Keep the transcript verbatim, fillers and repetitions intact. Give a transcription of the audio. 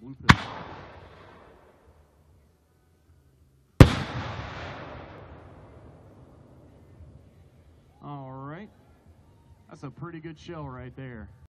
blue pill. All right. That's a pretty good shell right there.